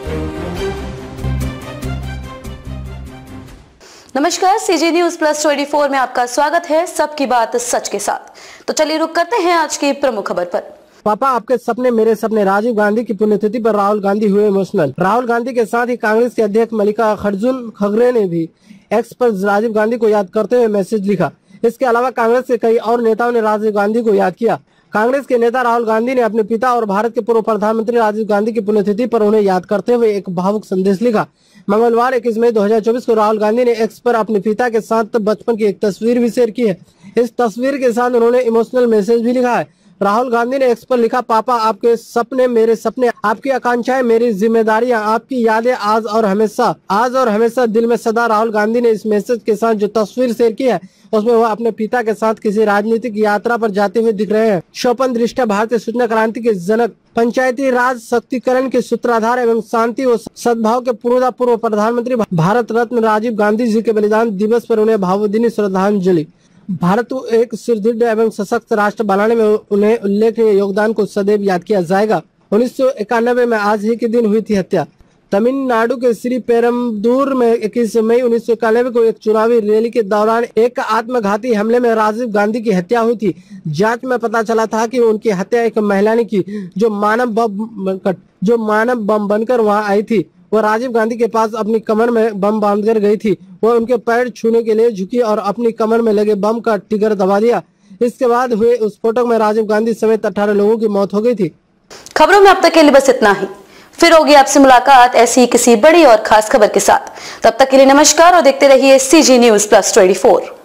नमस्कार, CG news plus 24 में आपका स्वागत है। सबकी बात सच के साथ। तो चलिए रुक करते हैं आज की प्रमुख खबर पर। पापा आपके सपने मेरे सपने। राजीव गांधी की पुण्यतिथि पर राहुल गांधी हुए इमोशनल। राहुल गांधी के साथ ही कांग्रेस के अध्यक्ष मल्लिकार्जुन खड़गे ने भी एक्स पर राजीव गांधी को याद करते हुए मैसेज लिखा। इसके अलावा कांग्रेस के कई और नेताओं ने राजीव गांधी को याद किया। कांग्रेस के नेता राहुल गांधी ने अपने पिता और भारत के पूर्व प्रधानमंत्री राजीव गांधी की पुण्यतिथि पर उन्हें याद करते हुए एक भावुक संदेश लिखा। मंगलवार 21 मई 2024 को राहुल गांधी ने एक्स पर अपने पिता के साथ बचपन की एक तस्वीर भी शेयर की है। इस तस्वीर के साथ उन्होंने इमोशनल मैसेज भी लिखा है। राहुल गांधी ने एक्स पर लिखा, पापा आपके सपने मेरे सपने, आपकी आकांक्षाएं मेरी जिम्मेदारियां, आपकी यादें आज और हमेशा दिल में सदा। राहुल गांधी ने इस मैसेज के साथ जो तस्वीर शेयर की है उसमें वह अपने पिता के साथ किसी राजनीतिक यात्रा पर जाते हुए दिख रहे हैं। स्वपन दृष्टा भारतीय सूचना क्रांति के जनक, पंचायती राज सशक्तिकरण के सूत्रधार एवं शांति और सद्भाव के पूर्व प्रधानमंत्री भारत रत्न राजीव गांधी जी के बलिदान दिवस पर उन्हें भावभीनी श्रद्धांजलि। भारत को एक सुदृढ़ एवं सशक्त राष्ट्र बनाने में उन्हें उल्लेखनीय योगदान को सदैव याद किया जाएगा। 1991 में आज ही के दिन हुई थी हत्या। तमिलनाडु के श्री पेरम्बदूर में 21 मई 1991 को एक चुनावी रैली के दौरान एक आत्मघाती हमले में राजीव गांधी की हत्या हुई थी। जांच में पता चला था कि उनकी हत्या एक महिला ने की जो मानव बम बनकर वहां आई थी। वह राजीव गांधी के पास अपनी कमर में बम बांधकर गई थी। वह उनके पैर छूने के लिए झुकी और अपनी कमर में लगे बम का ट्रिगर दबा दिया। इसके बाद हुए उस विस्फोट में राजीव गांधी समेत 18 लोगों की मौत हो गई थी। खबरों में अब तक के लिए बस इतना ही। फिर होगी आपसे मुलाकात ऐसी किसी बड़ी और खास खबर के साथ। तब तक के लिए नमस्कार और देखते रहिए सीजी न्यूज प्लस 24।